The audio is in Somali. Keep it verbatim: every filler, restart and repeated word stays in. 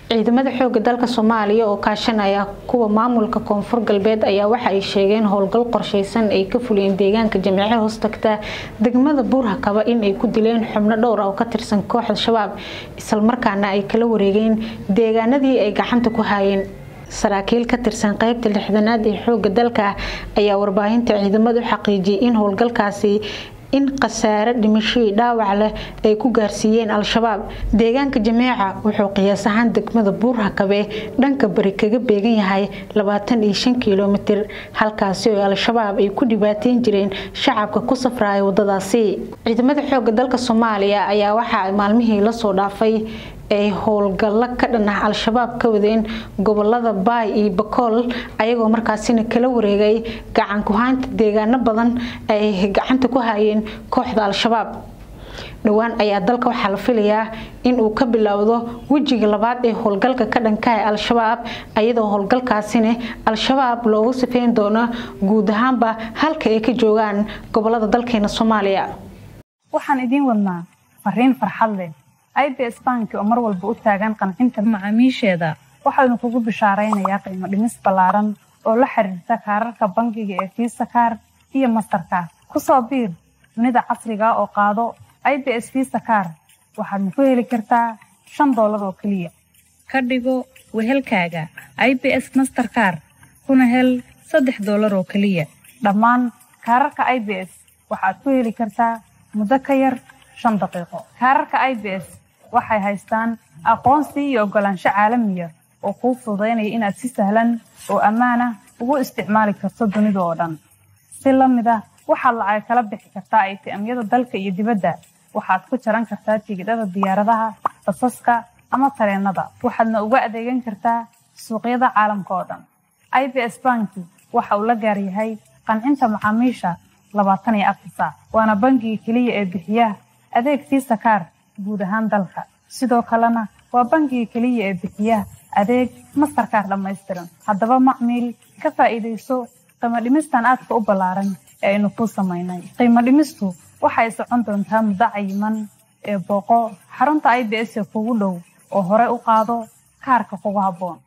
ciidamada xoogga dalka Soomaaliya oo kaashanaya kuwa maamulka Koonfur Galbeed ayaa waxa ay sheegeen howlgal qorsheysan ay ka fuliyeen deegaanka Jimcaha hoostagta degmada Buur-Hakaba in ay ku dileen xubno dhowr ah oo ka tirsan kooxda Shabaab isla markaana ay kala wareegeen deegaanadii ay gacanta ku hayeen saraakiil ka tirsan qaybta lixdanaad ee xoogga dalka ayaa warbaahinta ciidamadu xaqiijiyay in howlgalkaasi in qasaare dhimasho dhaawac leh ay ku gaarsiiyeen al-shabaab deegaanka Jimcaha wuxuu qiyaas ahaan degmada Buur-Hakaba dhanka bari kaga beegan yahay labaatan iyo shan kiiloomitir halkaas oo al-shabaab ay ku dhibaateen jireen shacabka ku safraaya wadadaasi ciidamada xoogga dalka Soomaaliya ayaa waxa ay maalmihii la soo dhaafay ay howlgalla ka dhan ah al-shabaab ka wadeen gobolada Baay iyo Bakool ayagoo markaasina kala wareegay gacan ku haynta deegaano badan ay gacanta ku hayeen kooxda al-shabaab dhawaan ayaa dalka waxa la filayaa in uu ka bilowdo wajiga labaad ee howlgalka ka dhanka ah al-shabaab ayadoo howlgalkaasina al-shabaab loogu sifeyn doono guud ahaanba halka ay ka joogaan gobolada dalkeena Soomaaliya waxaan idin wadnaa fariin farxad leh I B S Bank oo mar walba u taagan qancinta macaamiisheeda waxaanu kugu bishaareynayaa qiimo dhimis ballaaran oo la xiriirta kaararka bangiga ee Visa Card iyo Mastercard ku soo biir dunida casriga oo qaado I B S Visa Card waxaad ku heli kartaa shan doolar oo kaliya ka dhigo wehelkaaga I B S Mastercard kuna hel saddex doolar oo kaliya dhammaan kaararka I B S waxaad ku heli kartaa muddo ka yar shan daqiiqo kaararka I B S waxay haystaan aqoonsi iyo ogolaansho caalami ah oo kuu fududeynaya inaad si sahlan oo ammaan ah ugu isticmaali karto dunida oo dhan si la mid ah waxaad lacag kala bixi kartaa A T M-yada dalka iyo dibadda waxaad ku jaran kartaa tigidhada diyaaradaha basaska ama tareenada waxaadna uga adeegan kartaa suuqyada caalamka oo dhan I B S Bank waxa uu la gaar yahay qancinta macaamiisha labaatan iyo afar saac waana bangiga kaliya ee bixiya adeeg Visa Card guud ahaan dalka sidoo kalena waa bangiga kaliya ee bixiya adeeg Mastercard dhammaystiran haddaba macmiil ka faa'iideyso qiimo dhimistan aadka u ballaaran ee aynu ku sameynay qiimo dhimistu waxay socon doontaa muddo cayiman ee booqo xarunta I B S ee kugu dhow oo hore u qaado kaarka kugu habboon